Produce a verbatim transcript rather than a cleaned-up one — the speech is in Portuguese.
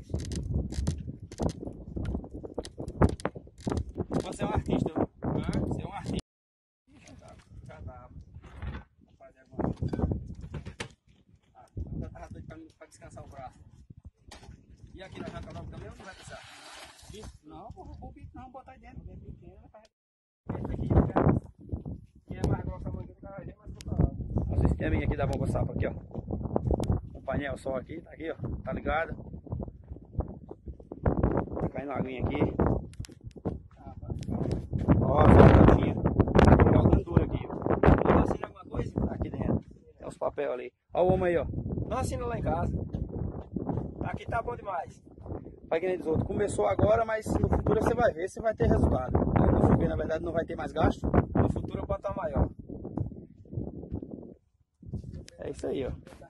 Você é um artista, viu? Você é um artista. Já dá. Vou fazer alguma coisa. Ah, eu tava doido pra, pra descansar o braço. E aqui na jaca nova também, onde vai passar? Não, o bico não, botar aí dentro. É pequeno, tá? Esse aqui, cara. Que é mais grossa a mangueira, o cara é mais botar. O sisteminha aqui dá bom pra sapa aqui, ó. O painel só aqui, tá aqui, ó. Tá ligado? Tá caindo uma aguinha aqui. Ó, a cantinha. Tá jogando duro aqui, ó. Não assina alguma coisa? Tá aqui dentro. Tem uns papéis ali. Ó o homem aí, ó. Não assina lá em casa. Aqui tá bom demais. Vai que nem diz outro. Começou agora, mas no futuro você vai ver se vai ter resultado. No futuro, na verdade, não vai ter mais gasto. No futuro pode estar maior. É isso aí, ó.